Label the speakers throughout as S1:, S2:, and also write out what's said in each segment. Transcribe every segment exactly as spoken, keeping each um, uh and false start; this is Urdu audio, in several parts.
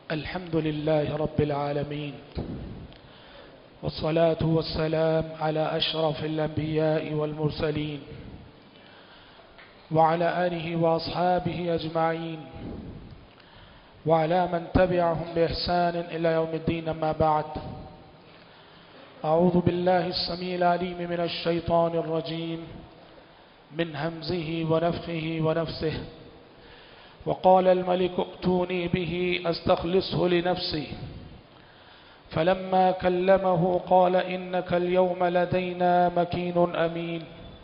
S1: الحمد لله رب العالمين والصلاة والسلام على أشرف الأنبياء والمرسلين وعلى آله وأصحابه أجمعين وعلى من تبعهم بإحسان إلى يوم الدين. أما بعد، أعوذ بالله السميع العليم من الشيطان الرجيم من همزه ونفخه ونفسه. وقال الملك ائتوني به أستخلصه لنفسي فلما كلمه قال إنك اليوم لدينا مكين أمين.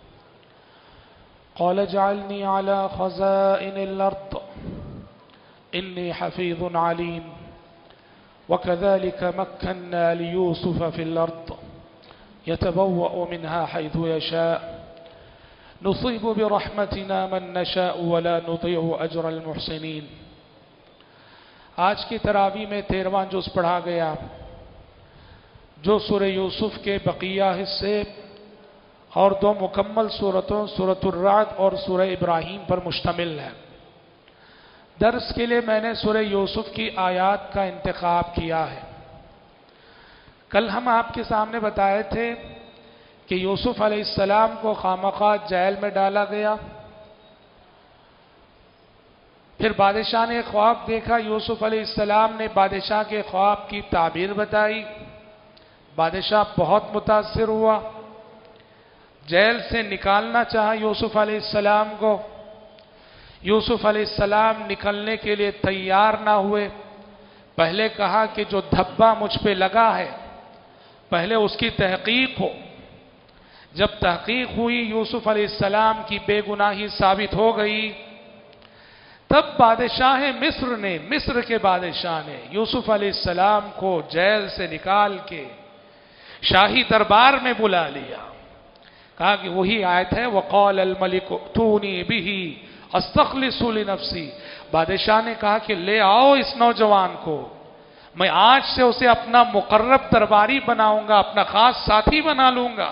S1: قال اجعلني على خزائن الأرض إني حفيظ عليم. وكذلك مكنا ليوسف في الأرض يتبوأ منها حيث يشاء نصيب برحمتنا من نشاء ولا نضيع أجر المحسنين. آج کی تراویح میں تیرواں جز پڑھا گیا جو سورہ یوسف کے بقیہ حصے اور دو مکمل سورتوں سورۃ الرعد اور سورہ ابراہیم پر مشتمل ہے. درس کے لیے میں نے سورہ یوسف کی آیات کا انتخاب کیا ہے. کل ہم آپ کے سامنے بتائے تھے کہ یوسف علیہ السلام کو خامخواہ جیل میں ڈالا گیا. پھر بادشاہ نے خواب دیکھا. یوسف علیہ السلام نے بادشاہ کے خواب کی تعبیر بتائی. بادشاہ بہت متاثر ہوا. جیل سے نکالنا چاہا یوسف علیہ السلام کو. یوسف علیہ السلام نکلنے کے لیے تیار نہ ہوئے. پہلے کہا کہ جو دھبا مجھ پہ لگا ہے پہلے اس کی تحقیق ہو. جب تحقیق ہوئی یوسف علیہ السلام کی بے گناہی ثابت ہو گئی تب بادشاہ مصر نے مصر کے بادشاہ نے یوسف علیہ السلام کو جیل سے نکال کے شاہی دربار میں بلا لیا. کہا کہ وہی آیت ہے وَقَالَ الْمَلِكُ ائْتُونِي بِهِ أَسْتَخْلِصُ لِنَفْسِي. بادشاہ نے کہا کہ لے آؤ اس نوجوان کو، میں آج سے اسے اپنا مقرب درباری بناؤں گا، اپنا خاص ساتھی بنا لوں گا.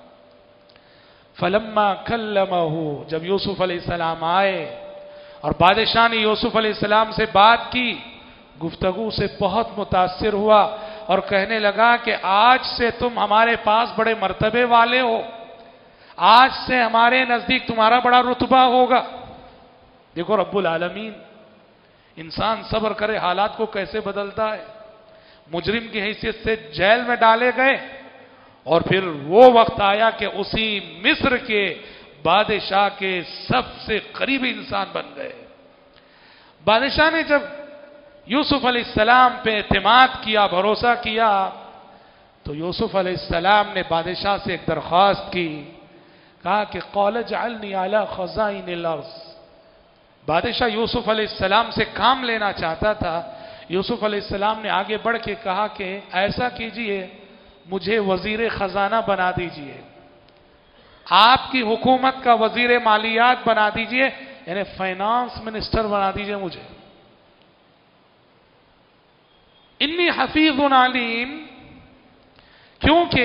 S1: فلما کلمہ، جب یوسف علیہ السلام آئے اور بادشاہ نے یوسف علیہ السلام سے بات کی، گفتگو سے بہت متاثر ہوا اور کہنے لگا کہ آج سے تم ہمارے پاس بڑے مرتبے والے ہو، آج سے ہمارے نزدیک تمہارا بڑا رتبہ ہوگا. دیکھو رب العالمین انسان صبر کرے حالات کو کیسے بدلتا ہے. مجرم کی حیثیت سے جیل میں ڈالے گئے اور پھر وہ وقت آیا کہ اسی مصر کے بادشاہ کے سب سے قریبی انسان بن گئے. بادشاہ نے جب یوسف علیہ السلام پہ اعتماد کیا، بھروسہ کیا، تو یوسف علیہ السلام نے بادشاہ سے ایک درخواست کی. کہا کہ قال اجعلنی علی خزائن الارض. بادشاہ یوسف علیہ السلام سے کام لینا چاہتا تھا. یوسف علیہ السلام نے آگے بڑھ کے کہا کہ ایسا کیجئے مجھے وزیر خزانہ بنا دیجئے، آپ کی حکومت کا وزیر مالیات بنا دیجئے، یعنی فائنانس منسٹر بنا دیجئے مجھے. انی حفیظ علیم، کیونکہ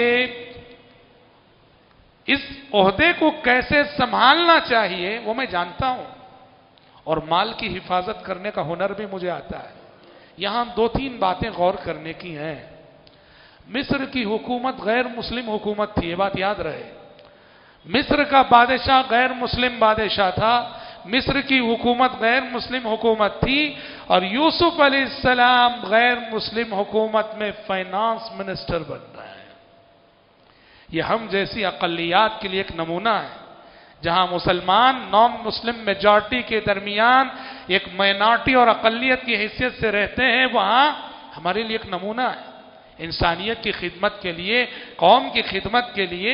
S1: اس عہدے کو کیسے سنبھالنا چاہیے وہ میں جانتا ہوں اور مال کی حفاظت کرنے کا ہنر بھی مجھے آتا ہے. یہاں دو تین باتیں غور کرنے کی ہیں. مصر کی حکومت غیر مسلم حکومت تھی، یہ بات یاد رہے. مصر کا بادشاہ غیر مسلم بادشاہ تھا، مصر کی حکومت غیر مسلم حکومت تھی، اور یوسف علیہ السلام غیر مسلم حکومت میں فائنانس منسٹر بن رہے ہیں. یہ ہم جیسی اقلیات کے لیے ایک نمونہ ہے. جہاں مسلمان نان مسلم میجارٹی کے درمیان ایک مائنارٹی اور اقلیت کی حیثیت سے رہتے ہیں، وہاں ہمارے لیے ایک نمونہ ہے. انسانیت کی خدمت کے لیے، قوم کی خدمت کے لیے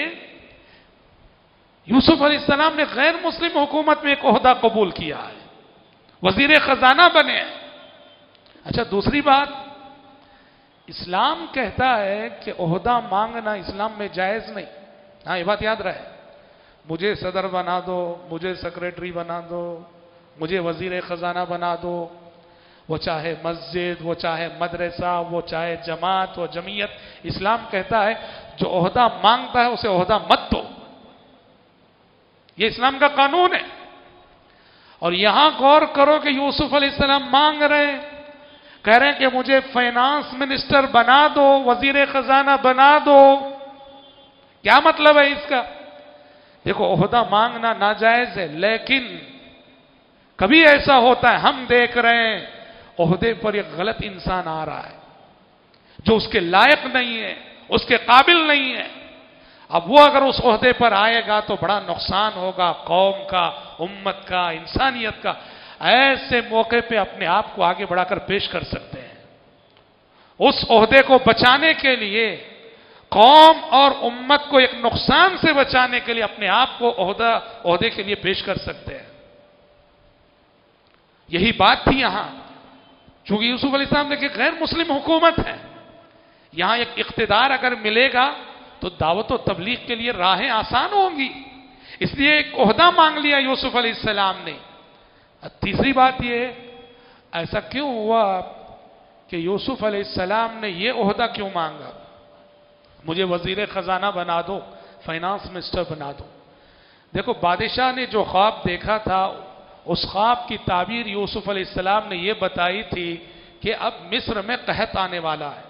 S1: یوسف علیہ السلام نے غیر مسلم حکومت میں ایک عہدہ قبول کیا ہے، وزیر خزانہ بنے. اچھا دوسری بات، اسلام کہتا ہے کہ عہدہ مانگنا اسلام میں جائز نہیں. ہاں یہ بات یاد رہے. مجھے صدر بنا دو، مجھے سیکریٹری بنا دو، مجھے وزیر خزانہ بنا دو. وہ چاہے مسجد، وہ چاہے مدرسہ، وہ چاہے جماعت و جمعیت، اسلام کہتا ہے جو عہدہ مانگتا ہے اسے عہدہ مت دو. یہ اسلام کا قانون ہے. اور یہاں غور کرو کہ یوسف علیہ السلام مانگ رہے ہیں، کہہ رہے ہیں کہ مجھے فائنانس منسٹر بنا دو، وزیر خزانہ بنا دو۔ کیا مطلب ہے اس کا؟ دیکھو عہدہ مانگنا ناجائز ہے، لیکن کبھی ایسا ہوتا ہے ہم دیکھ رہے ہیں عہدے پر ایک غلط انسان آ رہا ہے جو اس کے لائق نہیں ہے، اس کے قابل نہیں ہے، اب وہ اگر اس عہدے پر آئے گا تو بڑا نقصان ہوگا قوم کا، امت کا، انسانیت کا۔ ایسے موقع پہ اپنے آپ کو آگے بڑھا کر پیش کر سکتے ہیں۔ اس عہدے کو بچانے کے لیے، قوم اور امت کو ایک نقصان سے بچانے کے لیے اپنے آپ کو عہدہ عہدے کے لیے پیش کر سکتے ہیں۔ یہی بات تھی یہاں، چونکہ یوسف علیہ السلام دیکھیں غیر مسلم حکومت ہے، یہاں ایک اقتدار اگر ملے گا تو دعوت و تبلیغ کے لیے راہیں آسان ہوں گی، اس لیے ایک عہدہ مانگ لیا یوسف علیہ السلام نے۔ تیسری بات یہ ہے، ایسا کیوں ہوا کہ یوسف علیہ السلام نے یہ عہدہ کیوں مانگا؟ مجھے وزیر خزانہ بنا دو، فائنانس منسٹر بنا دو۔ دیکھو بادشاہ نے جو خواب دیکھا تھا، اس خواب کی تعبیر یوسف علیہ السلام نے یہ بتائی تھی کہ اب مصر میں قحط آنے والا ہے۔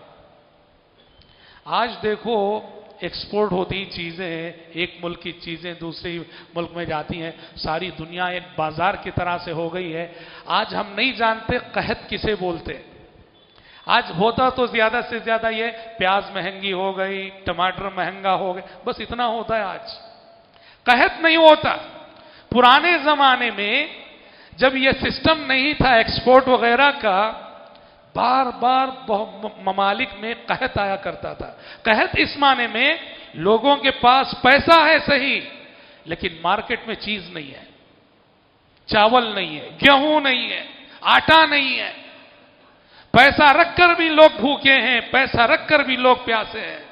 S1: آج دیکھو ایکسپورٹ ہوتی چیزیں، ایک ملک کی چیزیں دوسرے ملک میں جاتی ہیں، ساری دنیا ایک بازار کی طرح سے ہو گئی ہے۔ آج ہم نہیں جانتے قحط کسے بولتے۔ آج ہوتا تو زیادہ سے زیادہ یہ پیاز مہنگی ہو گئی، ٹماٹر مہنگا ہو گئے، بس اتنا ہوتا ہے آج، قحط نہیں ہوتا۔ پرانے زمانے میں جب یہ سسٹم نہیں تھا ایکسپورٹ وغیرہ کا، بار بار ممالک میں قحط آیا کرتا تھا۔ قحط اس معنی میں لوگوں کے پاس پیسہ ہے صحیح، لیکن مارکیٹ میں چیز نہیں ہے، چاول نہیں ہے، گیہوں نہیں ہے، آٹا نہیں ہے، پیسہ رکھ کر بھی لوگ بھوکے ہیں، پیسہ رکھ کر بھی لوگ پیاسے ہیں۔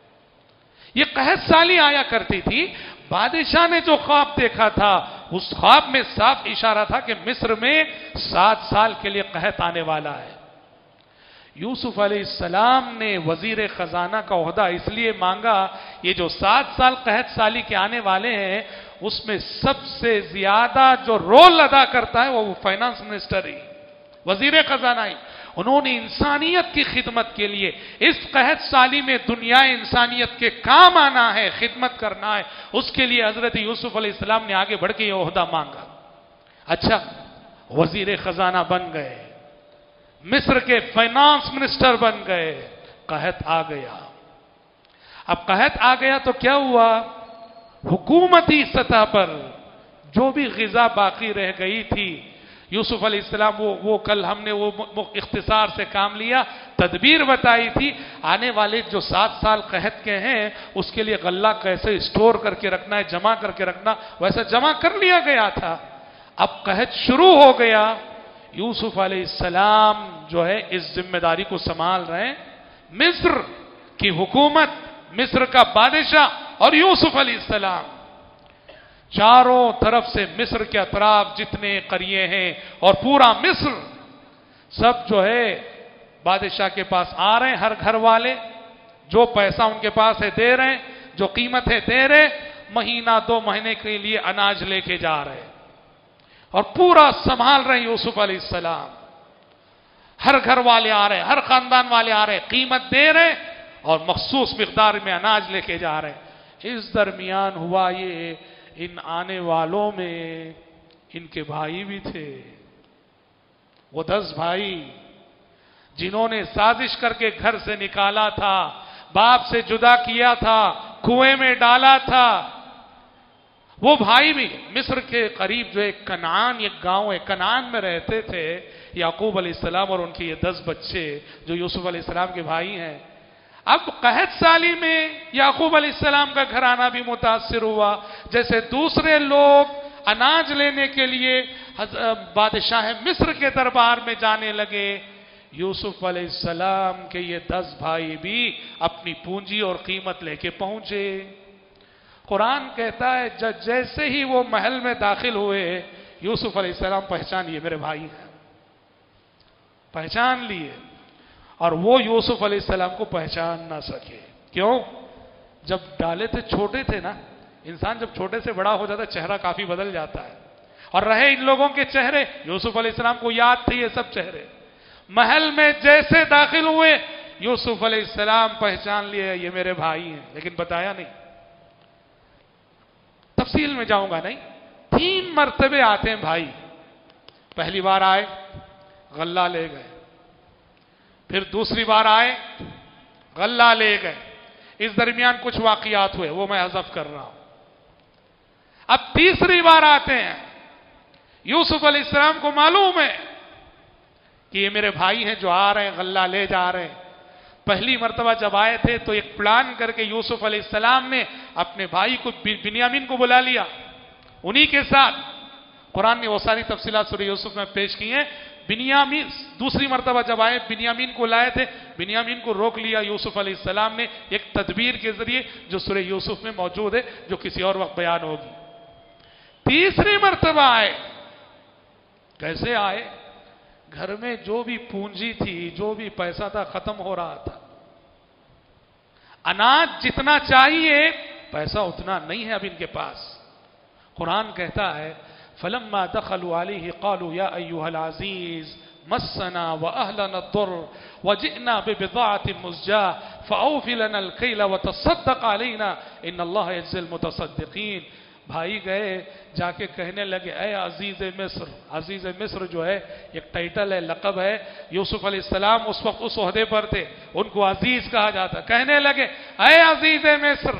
S1: یہ قحط سالی آیا کرتی تھی۔ بادشاہ نے جو خواب دیکھا تھا، اس خواب میں صاف اشارہ تھا کہ مصر میں سات سال کے لیے قحط آنے والا ہے۔ یوسف علیہ السلام نے وزیر خزانہ کا عہدہ اس لیے مانگا، یہ جو سات سال قحط سالی کے آنے والے ہیں، اس میں سب سے زیادہ جو رول ادا کرتا ہے وہ فائنانس منسٹر ہی، وزیر خزانہ ہی۔ انہوں نے انسانیت کی خدمت کے لیے اس قحط سالی میں دنیا انسانیت کے کام آنا ہے، خدمت کرنا ہے، اس کے لیے حضرت یوسف علیہ السلام نے آگے بڑھ کے یہ عہدہ مانگا۔ اچھا وزیر خزانہ بن گئے، مصر کے فائنانس منسٹر بن گئے، قحط آ گیا۔ اب قحط آ گیا تو کیا ہوا؟ حکومتی سطح پر جو بھی غذا باقی رہ گئی تھی، یوسف علیہ السلام وہ وہ کل ہم نے وہ اختصار سے کام لیا، تدبیر بتائی تھی، آنے والے جو سات سال قحط کے ہیں اس کے لیے غلہ کیسے اسٹور کر کے رکھنا ہے، جمع کر کے رکھنا، ویسا جمع کر لیا گیا تھا۔ اب قحط شروع ہو گیا، یوسف علیہ السلام جو ہے اس ذمہ داری کو سنبھال رہے ہیں، مصر کی حکومت، مصر کا بادشاہ اور یوسف علیہ السلام، چاروں طرف سے مصر کے اطراف جتنے قریے ہیں اور پورا مصر سب جو ہے بادشاہ کے پاس آ رہے ہیں، ہر گھر والے جو پیسہ ان کے پاس ہے دے رہے ہیں، جو قیمت ہے دے رہے، مہینہ دو مہینے کے لیے اناج لے کے جا رہے اور پورا سنبھال رہے ہیں یوسف علیہ السلام۔ ہر گھر والے آ رہے، ہر خاندان والے آ رہے، قیمت دے رہے اور مخصوص مقدار میں اناج لے کے جا رہے ہیں۔ اس درمیان ہوا یہ، ان آنے والوں میں ان کے بھائی بھی تھے، وہ دس بھائی جنہوں نے سازش کر کے گھر سے نکالا تھا، باپ سے جدا کیا تھا، کنویں میں ڈالا تھا، وہ بھائی بھی مصر کے قریب جو ایک کنعان ایک گاؤں ہے، کنعان میں رہتے تھے یعقوب علیہ السلام اور ان کے یہ دس بچے جو یوسف علیہ السلام کے بھائی ہیں۔ اب قحط سالی میں یعقوب علیہ السلام کا گھرانہ بھی متاثر ہوا، جیسے دوسرے لوگ اناج لینے کے لیے بادشاہ مصر کے دربار میں جانے لگے، یوسف علیہ السلام کے یہ دس بھائی بھی اپنی پونجی اور قیمت لے کے پہنچے۔ قرآن کہتا ہے جیسے ہی وہ محل میں داخل ہوئے، یوسف علیہ السلام پہچان لیے میرے بھائی ہیں، پہچان لیے، اور وہ یوسف علیہ السلام کو پہچان نہ سکے۔ کیوں؟ جب ڈالے تھے چھوٹے تھے نا، انسان جب چھوٹے سے بڑا ہو جاتا ہے چہرہ کافی بدل جاتا ہے، اور رہے ان لوگوں کے چہرے، یوسف علیہ السلام کو یاد تھے یہ سب چہرے، محل میں جیسے داخل ہوئے یوسف علیہ السلام پہچان لیے یہ میرے بھائی ہیں، لیکن بتایا نہیں. تفصیل میں جاؤں گا نہیں. تین مرتبے آتے ہیں بھائی. پہلی بار آئے غلہ لے گئے، پھر دوسری بار آئے غلہ لے گئے. اس درمیان کچھ واقعات ہوئے وہ میں حذف کر رہا ہوں. اب تیسری بار آتے ہیں. یوسف علیہ السلام کو معلوم ہے کہ یہ میرے بھائی ہیں جو آ رہے ہیں غلہ لے جا رہے ہیں. پہلی مرتبہ جب آئے تھے تو ایک پلان کر کے یوسف علیہ السلام نے اپنے بھائی کو بنیامین کو بلا لیا انہی کے ساتھ. قرآن نے وہ ساری تفصیلات سورہ یوسف میں پیش کی ہیں. بنیامین دوسری مرتبہ جب آئے بنیامین کو لائے تھے، بنیامین کو روک لیا یوسف علیہ السلام نے ایک تدبیر کے ذریعے جو سورہ یوسف میں موجود ہے، جو کسی اور وقت بیان ہوگی. تیسری مرتبہ آئے. کیسے آئے؟ گھر میں جو بھی پونجی تھی، جو بھی پیسہ تھا ختم ہو رہا تھا. اناج جتنا چاہیے پیسہ اتنا نہیں ہے اب ان کے پاس. قرآن کہتا ہے فلما دخلوا عليه قالوا يا ايها العزيز مسنا واهلنا الضر وجئنا ببضاعه مزجاه فاوف لنا الكيل وتصدق علينا ان الله يجزي المتصدقين. بھائی گئے جا کے کہنے لگے اے عزیز مصر. عزیز مصر جو ہے ایک ٹائٹل ہے، لقب ہے. یوسف علیہ السلام اس وقت اس عہدے پر تھے، ان کو عزیز کہا جاتا. کہنے لگے اے عزیز مصر،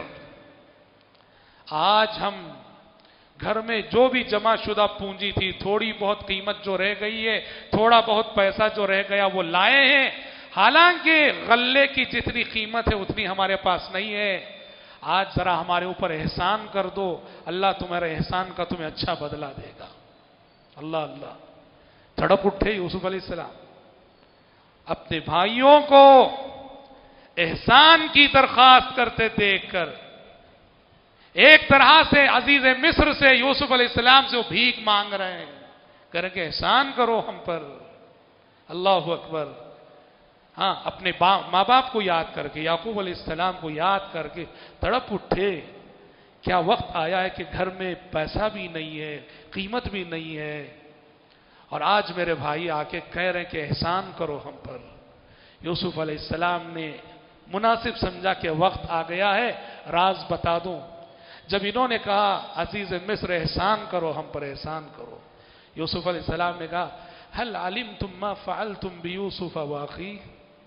S1: آج ہم گھر میں جو بھی جمع شدہ پونجی تھی، تھوڑی بہت قیمت جو رہ گئی ہے، تھوڑا بہت پیسہ جو رہ گیا وہ لائے ہیں. حالانکہ غلے کی جتنی قیمت ہے اتنی ہمارے پاس نہیں ہے. آج ذرا ہمارے اوپر احسان کر دو، اللہ تمہارے احسان کا تمہیں اچھا بدلہ دے گا. اللہ اللہ. تڑپ اٹھے یوسف علیہ السلام. اپنے بھائیوں کو احسان کی درخواست کرتے دیکھ کر ایک طرح سے عزیز مصر سے یوسف علیہ السلام سے وہ بھیک مانگ رہے ہیں، کہہ کہ احسان کرو ہم پر. اللہ اکبر. ہاں، اپنے ماں باپ کو یاد کر کے، یعقوب علیہ السلام کو یاد کر کے تڑپ اٹھے. کیا وقت آیا ہے کہ گھر میں پیسہ بھی نہیں ہے، قیمت بھی نہیں ہے، اور آج میرے بھائی آ کے کہہ رہے ہیں کہ احسان کرو ہم پر. یوسف علیہ السلام نے مناسب سمجھا کہ وقت آ گیا ہے راز بتا دوں. جب انہوں نے کہا عزیز مصر احسان کرو ہم پر، احسان کرو، یوسف علیہ السلام نے کہا هل علمتم ما فعلتم بیوسف واخی.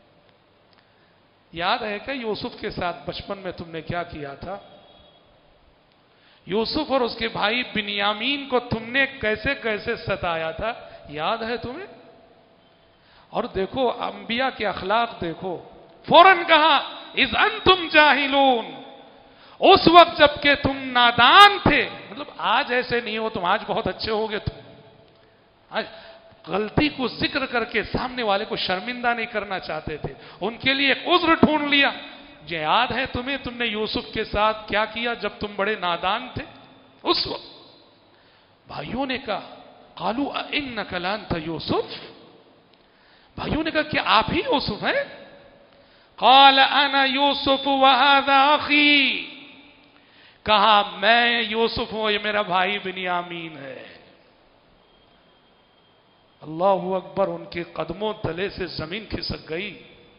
S1: یاد ہے کہ یوسف کے ساتھ بچپن میں تم نے کیا کیا تھا؟ یوسف اور اس کے بھائی بنیامین کو تم نے کیسے کیسے ستایا تھا، یاد ہے تمہیں؟ اور دیکھو انبیاء کے اخلاق دیکھو. فوراً کہا اذ انتم جاہلون. اس وقت جب کہ تم نادان تھے. مطلب آج ایسے نہیں ہو تم، آج بہت اچھے ہو گے تم. آج غلطی کو ذکر کر کے سامنے والے کو شرمندہ نہیں کرنا چاہتے تھے، ان کے لیے ایک عذر ڈھونڈ لیا. جو یاد ہے تمہیں تم نے یوسف کے ساتھ کیا کیا جب تم بڑے نادان تھے؟ اس وقت بھائیوں نے کہا قالوا انک لانت یوسف. بھائیوں نے کہا کہ آپ ہی یوسف ہیں؟ قال انا یوسف وهذا اخی. کہا میں یوسف ہوں، یہ میرا بھائی بنیامین ہے. اللہ اکبر. ان کے قدموں تلے سے زمین کھسک گئی.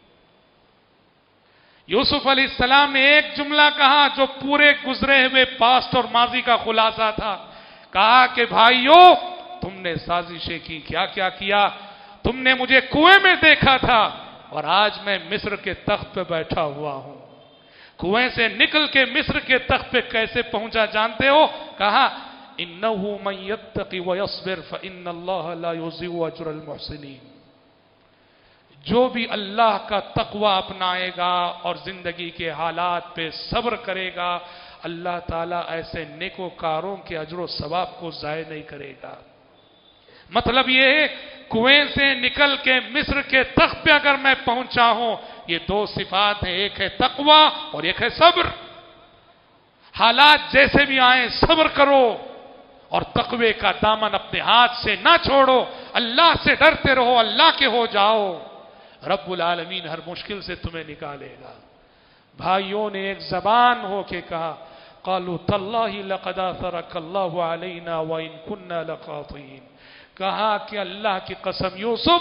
S1: یوسف علیہ السلام نے ایک جملہ کہا جو پورے گزرے ہوئے پاسٹ اور ماضی کا خلاصہ تھا. کہا کہ بھائیو تم نے سازشیں کی، کیا کیا کیا. تم نے مجھے کنویں میں دیکھا تھا اور آج میں مصر کے تخت پہ بیٹھا ہوا ہوں. کنویں سے نکل کے مصر کے تخت پہ کیسے پہنچا جانتے ہو؟ کہا انہو من یتقی ویصبر فإن اللہ لا یضیع اجر المحسنین. جو بھی اللہ کا تقوی اپنائے گا اور زندگی کے حالات پہ صبر کرے گا، اللہ تعالیٰ ایسے نیکوکاروں کے اجر و ثواب کو ضائع نہیں کرے گا. مطلب یہ ہے کنویں سے نکل کے مصر کے تخت پہ اگر میں پہنچا ہوں، یہ دو صفات ہیں، ایک ہے تقوی اور ایک ہے صبر. حالات جیسے بھی آئیں صبر کرو اور تقوی کا دامن اپنے ہاتھ سے نہ چھوڑو. اللہ سے ڈرتے رہو، اللہ کے ہو جاؤ، رب العالمین ہر مشکل سے تمہیں نکالے گا. بھائیوں نے ایک زبان ہو کے کہا قالوا تاللہ لقد آثرک اللہ علینا وإن كنا لخاطئین. کہا کہ اللہ کی قسم یوسف،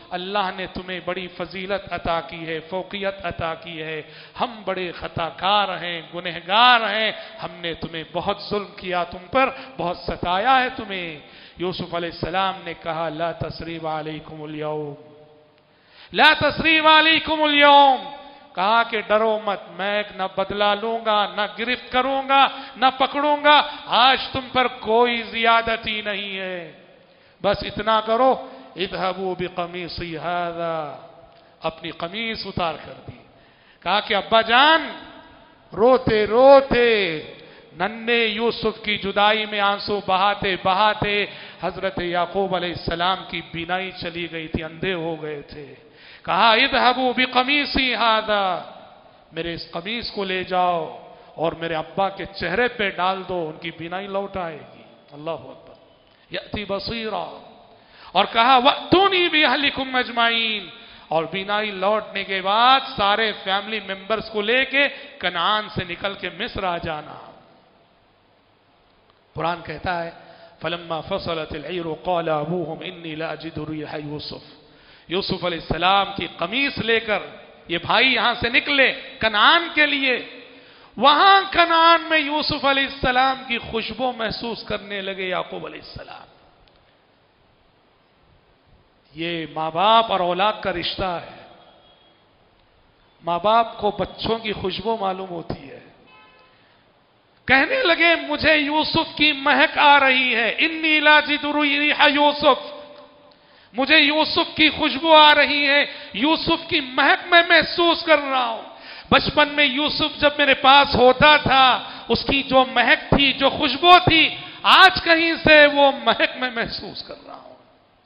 S1: اللہ نے تمہیں بڑی فضیلت عطا کی ہے، فوقیت عطا کی ہے، ہم بڑے خطا کار ہیں، گنہگار ہیں، ہم نے تمہیں بہت ظلم کیا، تم پر بہت ستایا ہے تمہیں۔ یوسف علیہ السلام نے کہا لا تثریب علیکم اليوم، لا تثریب علیکم اليوم، کہا کہ ڈرو مت، میں نہ بدلہ لوں گا، نہ گرفت کروں گا، نہ پکڑوں گا، آج تم پر کوئی زیادتی نہیں ہے، بس اتنا کرو اذهبوا بقمیصی ھذا، اپنی قمیص اتار کر دی۔ کہا کہ ابا جان روتے روتے ننھے یوسف کی جدائی میں آنسو بہاتے بہاتے حضرت یعقوب علیہ السلام کی بینائی چلی گئی تھی، اندھے ہو گئے تھے۔ کہا اذهبوا بقمیصی ھذا، میرے اس قمیص کو لے جاؤ اور میرے ابا کے چہرے پہ ڈال دو، ان کی بینائی لوٹ آئے گی۔ اللہ اکبر، یأتی بصیرا، اور کہا وَأْتُونِي بِأَهْلِكُمْ أَجْمَعِينَ، اور بینائی لوٹنے کے بعد سارے فیملی ممبرز کو لے کے کنعان سے نکل کے مصر آ جانا۔ قرآن کہتا ہے فَلَمَّا فَصَلَتِ الْعِيرُ قَالَ أَبُوهُمْ إِنِّي لَأَجِدُ رِيحَ يُوسُفَ، یوسف علیہ السلام کی قمیص لے کر یہ بھائی یہاں سے نکلے کنعان کے لیے، وہاں کنعان میں یوسف علیہ السلام کی خوشبو محسوس کرنے لگے یعقوب علیہ السلام۔ یہ ماں باپ اور اولاد کا رشتہ ہے، ماں باپ کو بچوں کی خوشبو معلوم ہوتی ہے۔ کہنے لگے مجھے یوسف کی مہک آ رہی ہے، انی لاجد ریح یوسف، مجھے یوسف کی خوشبو آ رہی ہے، یوسف کی مہک میں محسوس کر رہا ہوں۔ بچپن میں یوسف جب میرے پاس ہوتا تھا اس کی جو مہک تھی، جو خوشبو تھی، آج کہیں سے وہ مہک میں محسوس کر رہا ہوں۔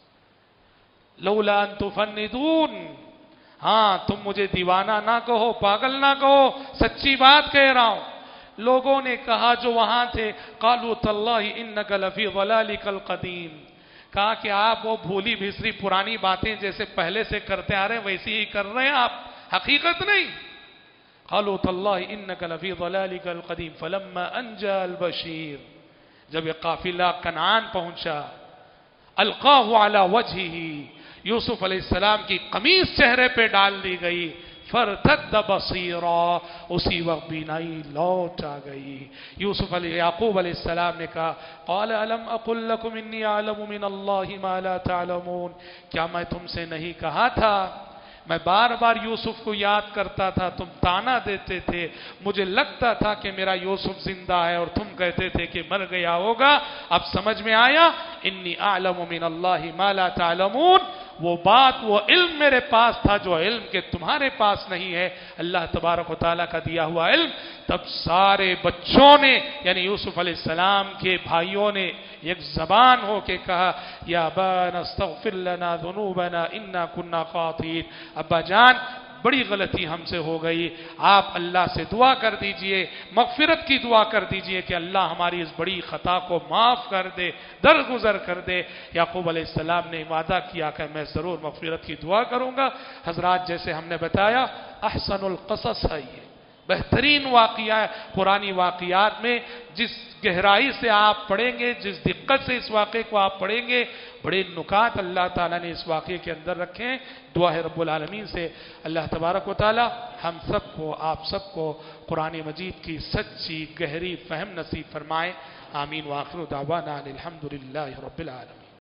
S1: لولا ان تفندون، ہاں تم مجھے دیوانہ نہ کہو، پاگل نہ کہو، سچی بات کہہ رہا ہوں۔ لوگوں نے کہا جو وہاں تھے قالوا تاللہ انک لفی ضلالک القدیم، کہا کہ آپ وہ بھولی بھسری پرانی باتیں جیسے پہلے سے کرتے آ رہے ہیں ویسی ہی کر رہے ہیں آپ، حقیقت نہیں۔ قالوا تاللہ انک لفی ضلالک القدیم فلما انجا البشیر، جب یہ قافلہ کنعان پہنچا القاہ علی وجہہ، یوسف علیہ السلام کی قمیص چہرے پہ ڈال دی گئی، فرتد بصیرا، اسی وقت بینائی لوٹ آ گئی۔ یوسف علیہ یعقوب علیہ السلام نے کہا قال الم اقل لکم انی اعلم من اللہ ما لا تعلمون، کیا میں تم سے نہیں کہا تھا؟ میں بار بار یوسف کو یاد کرتا تھا، تم تانا دیتے تھے، مجھے لگتا تھا کہ میرا یوسف زندہ ہے اور تم کہتے تھے کہ مر گیا ہوگا، اب سمجھ میں آیا انی اعلم من اللہ ما لا تعلمون، وہ بات وہ علم میرے پاس تھا جو علم کہ تمہارے پاس نہیں ہے، اللہ تبارک و تعالیٰ کا دیا ہوا علم۔ تب سارے بچوں نے یعنی یوسف علیہ السلام کے بھائیوں نے ایک زبان ہو کے کہا یا ابانا استغفر لنا ذنوبنا انا كنا خاطئین، ابا جان بڑی غلطی ہم سے ہو گئی، آپ اللہ سے دعا کر دیجئے، مغفرت کی دعا کر دیجئے کہ اللہ ہماری اس بڑی خطا کو معاف کر دے، درگزر کر دے۔ یعقوب علیہ السلام نے وعدہ کیا کہ میں ضرور مغفرت کی دعا کروں گا۔ حضرات جیسے ہم نے بتایا احسن القصص ہے، یہ بہترین واقعہ ہے پرانی واقعات میں، جس گہرائی سے آپ پڑھیں گے، جس دقت سے اس واقعے کو آپ پڑھیں گے، بڑے نکات اللہ تعالیٰ نے اس واقعے کے اندر رکھے ہیں۔ دعا ہے رب العالمین سے اللہ تبارک و تعالیٰ ہم سب کو، آپ سب کو قرآن مجید کی سچی گہری فہم نصیب فرمائے، آمین۔ وآخر دعوانا الحمدللہ رب العالمین۔